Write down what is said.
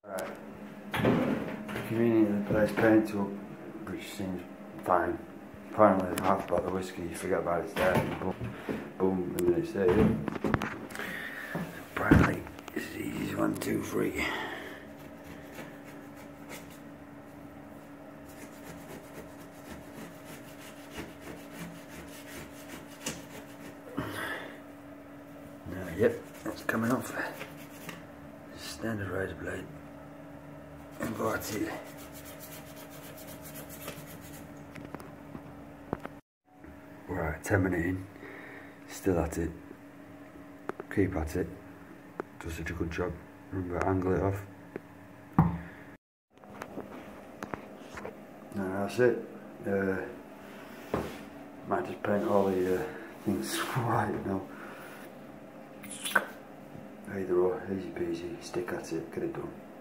Right. Conveniently placed paint up, which seems fine. Finally, half about the whiskey, you forget about it there, and boom, and then it's there. Apparently, it's easy, 1, 2, 3. Yep, that's coming off. Standard razor blade. Inverted. Right, 10 minutes in. Still at it. Keep at it. Does such a good job. Remember, angle it off. No, that's it. Might just paint all the things white now. Either or, easy peasy, stick at it, get it done.